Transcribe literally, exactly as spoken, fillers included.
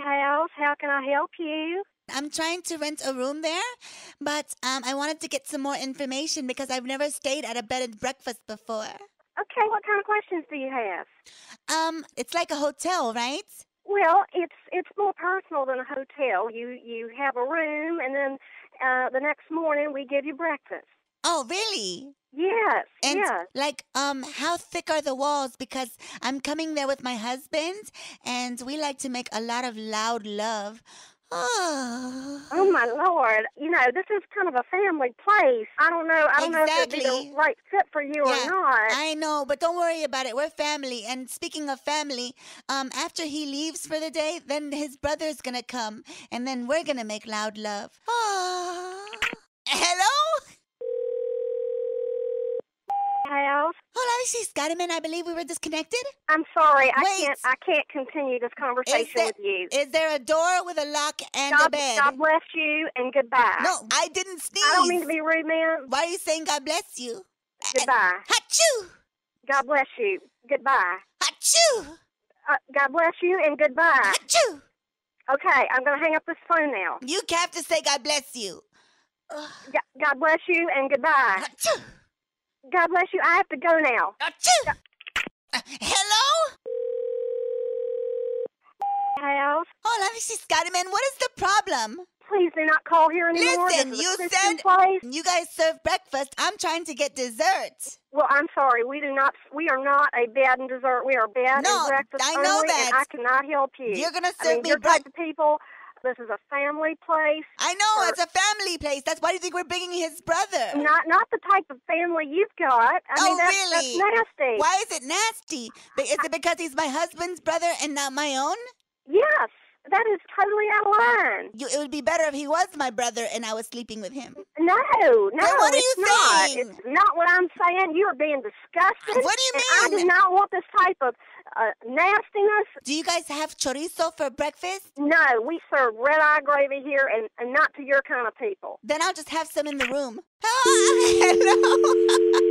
house. How can I help you? I'm trying to rent a room there, but um, I wanted to get some more information because I've never stayed at a bed and breakfast before. Okay, what kind of questions do you have? Um, it's like a hotel, right? Well, it's it's more personal than a hotel. You you have a room, and then uh, the next morning we give you breakfast. Oh, really? Yes, And yes. like, um, how thick are the walls? Because I'm coming there with my husband, and we like to make a lot of loud love. Oh. Oh my Lord! You know, this is kind of a family place. I don't know. I don't know if it'd be Exactly. the right fit for you Yeah, or not. I know, but don't worry about it. We're family. And speaking of family, um, after he leaves for the day, then his brother's gonna come, and then we're gonna make loud love. Oh. Hello? House. Hola, this is Carmen. I believe we were disconnected. I'm sorry. I Wait. can't. I can't continue this Is conversation there, with you. is there a door with a lock and a God, bed? God bless you and goodbye. No, I didn't sneeze. I don't mean to be rude, ma'am. Why are you saying God bless you? Goodbye. Achoo! God bless you. Goodbye. Achoo! Uh, God bless you and goodbye. Achoo! Okay, I'm going to hang up this phone now. You have to say God bless you. Go- God bless you and goodbye. Achoo! God bless you. I have to go now. Achoo! Uh, hello? House. Hola, this is Carmen. What is the problem? Please do not call here anymore. Listen, This is a you Christian said place. you guys serve breakfast. I'm trying to get dessert. Well, I'm sorry. We do not. We are not a bed and dessert. We are bed No, and breakfast I know only, that. and I cannot help you. You're gonna I serve mean, me your break- type of people. This is a family place. I know, Or- it's a family place. That's why do you think we're bringing his brother? Not not the type of family you've got. I Oh, mean, that's, really? that's nasty. Why is it nasty? Be- Is it because he's my husband's brother and not my own? Yes, that is totally out of line. You, it would be better if he was my brother and I was sleeping with him. No, no, Then what are it's you not. saying? It's not what I'm saying. You are being disgusting. What do you and I mean? do not want this type of uh, nastiness. Do you guys have chorizo for breakfast? No, we serve red-eye gravy here, and, and not to your kind of people. Then I'll just have some in the room. Ah, hello.